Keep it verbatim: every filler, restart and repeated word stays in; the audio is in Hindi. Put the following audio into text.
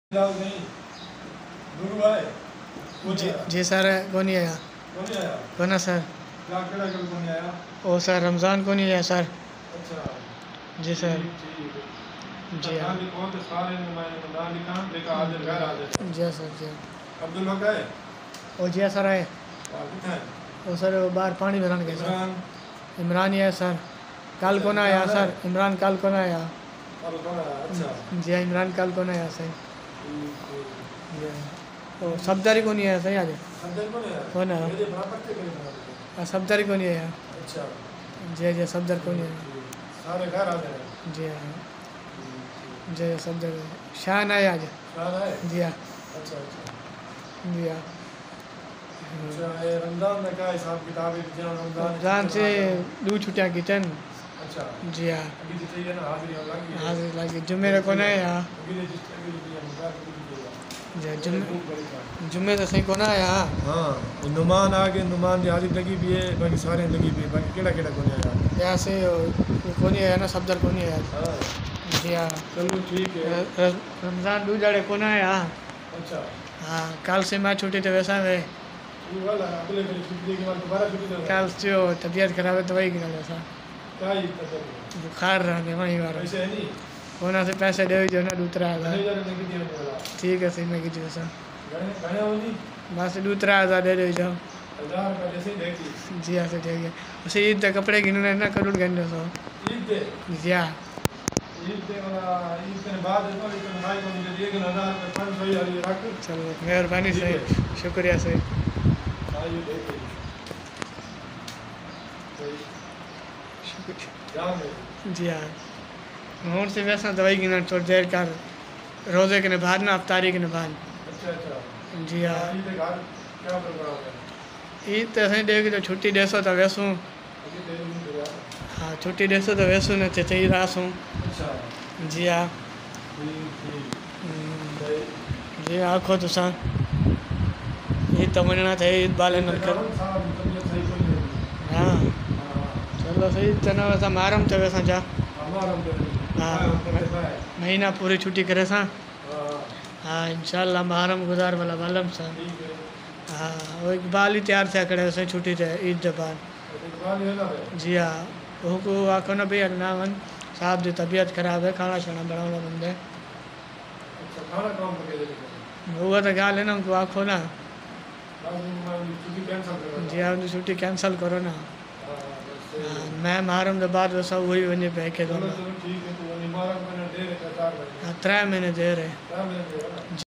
नहीं गुरु आए जी जी सर कौन नहीं आया कौन नहीं आया कौन है सर क्या केड़ा कल कौन नहीं आया ओ सर रमज़ान को नहीं आया सर अच्छा जी सर ठीक है जी हाँ नाम कौन थे सारे नुमाइंदे को नाम लिखा देखा हाजिर घर हाजिर जी सर जी अब्दुल हक है ओ जी सर आए और कितना है ओ सर बाहर पानी भरन गए सर इमरान इमरान ही है सर कल को ना आया सर इमरान कल को ना आया और कौन है अच्छा जी हाँ इमरान कल को ना आया सर ठीक ठीक जी ओ सब्दारी को नहीं आया सही आज अंदर कौन है कौन है मेरे बराबर थे मेरे बराबर आ, सब्दारी को नहीं आया अच्छा जी जी सब्दर को नहीं आया सारे घर हाजिर हैं जी हाँ जी सब्दर शान आया आज शान आए जी हाँ अच्छा अच्छा जी हाँ अच्छा ये रमजान में क्या हिसाब किताब है जितना रमजान रमजान से दो छुट्टियाँ की थन अच्छा जी हाँ अभी तो चाहिए ना हाजिर लगी हाजिर लगी जुम्मे को ना आया अभी तो जिस अभी तो ये मुकाबले जी जुम्मे जुम्मे तो सही को ना आया हाँ नुमान आ गए नुमान की हाजिर लगी भी है बाकी सारे लगी भी है बाकी केड़ा केड़ा को नहीं आया यहाँ से को नहीं आया ना सब्दर को नहीं आया हाँ जी हाँ चलो ठीक है र- रमजान दो जड़े को ना आया अच्छा हाँ कल से मैं छुट्टी तो वैसा में ये वाला अगले दिन छुट्टी के बाद दोबारा छुट्टी देगा कल जो तबीयत खराब है तो वही गिना वैसा क्या ही पता नहीं बुखार रहा वहीं वाला ऐसे है नहीं होना से पैसे दे जो ना दूसरा घने हज़ार जरा नहीं दिया वाला ठीक है सही मैं कीजिए वैसा घने घने होनी बस दूसरा हज़ार दे दे जाओ हजार का जैसे ही देखी जी हाँ सर ठीक है उसे ईद तक कपड़े गिनने ना करोड़ गंडे सो ईद दे जी हाँ ईद दे वाला ईद के बाद तो ईद के भाई को मुझे दिए कि हजार पे पाँच सौ यार ये रख चलो मेहरबानी सही शुक्रिया सही आइए देखिए जान में जी हाँ मोहन से वैसा दवाई गिना थोड़ी देर कर रोज़े के बाद ना अफ्तारी के बाद अच्छा अच्छा जी हाँ ईद के घर क्या प्रोग्राम है ईद तो असें देगी तो छुट्टी देसो तो वैसूं अभी देर नहीं हो रहा हाँ छुट्टी देसो तो वैसूं न ते चई रासूं अच्छा जी हाँ ठीक ठीक हम्म, सही जी आखो तुसां ईद तो वञणा थे ईद बालन कर रावण साहब तबीयत सही कोई नहीं हाँ हाँ चलो सही तना वैसा मारम थे वैसा जा हमारा हम हाँ। हम करते हैं महीना पूरी छुट्टी करे सा हाँ हाँ इंशाल्लाह मारम गुजार वाला बालम सा ठीक है हाँ वो इकबाल ही तैयार थिया करे उसे छुट्टी थे ईद के बाद इकबाल है ना भाई जी हाँ वो को आखो ना भैया ना वन साहब की तबीयत खराब है खाना शाना बनाना बंदे अच्छा खाना काम करके देते वो तो गाल है ना उनको आखो ना हैं छुट्टी कैंसिल करो जी हाँ उनकी छुट्टी कैंसिल करो ना हाँ बस सही है। हाँ, मैं मारम के बाद वैसा वही वञे पे के चलो दो चलो ठीक है तो निमारक मैंने दे रखा चार बजे त्रै महीने देर है क्या मैंने दे रहा